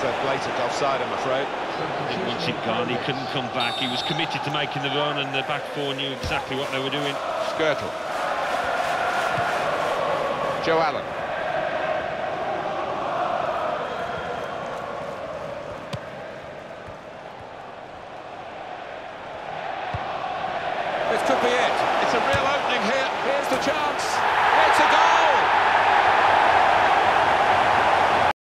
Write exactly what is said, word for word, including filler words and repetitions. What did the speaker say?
a blatant offside, I'm afraid. I think once he'd gone, he couldn't come back. He was committed to making the run, and the back four knew exactly what they were doing. Skirtle. Joe Allen. This could be it. It's a real opening here. Here's the chance. It's a goal!